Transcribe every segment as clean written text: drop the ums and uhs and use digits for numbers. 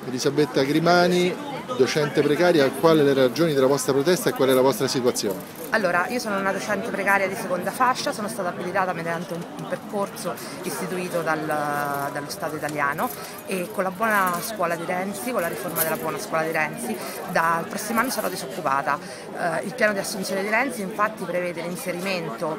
Elisabetta Grimani, docente precaria, quali le ragioni della vostra protesta e qual è la vostra situazione? Allora, io sono una docente precaria di seconda fascia, sono stata abilitata mediante un percorso istituito dallo Stato italiano e con la buona scuola di Renzi, con la riforma della buona scuola di Renzi, dal prossimo anno sarò disoccupata. Il piano di assunzione di Renzi infatti prevede l'inserimento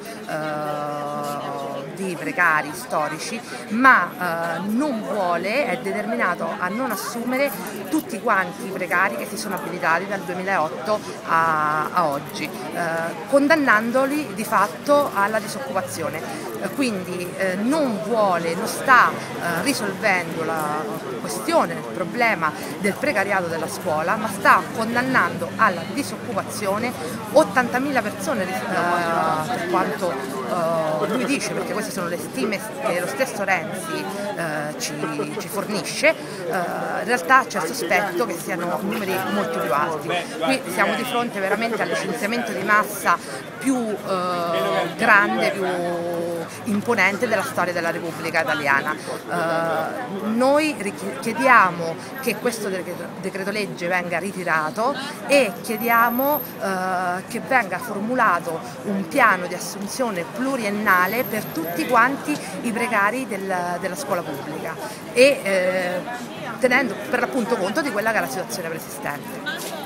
di precari storici, ma non vuole, è determinato a non assumere tutti quanti i precari che si sono abilitati dal 2008 a oggi, condannandoli di fatto alla disoccupazione. Quindi non sta risolvendo la questione, il problema del precariato della scuola, ma sta condannando alla disoccupazione 80.000 persone, per quanto lui dice, perché queste sono le stime che lo stesso Renzi ci fornisce. In realtà c'è il sospetto che siano numeri molto più alti. Qui siamo di fronte veramente al licenziamento di massa più grande, più imponente della storia della Repubblica Italiana. Noi chiediamo che questo decreto legge venga ritirato e chiediamo che venga formulato un piano di assunzione pluriennale per tutti quanti i precari della scuola pubblica e tenendo per l'appunto conto di quella che è la situazione preesistente.